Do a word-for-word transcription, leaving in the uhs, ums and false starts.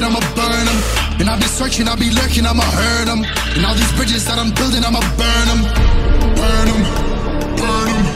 it, I'ma burn them. And I'll be searching, I'll be lurking, I'ma hurt them. And all these bridges that I'm building, I'ma burn them. Burn them, burn them.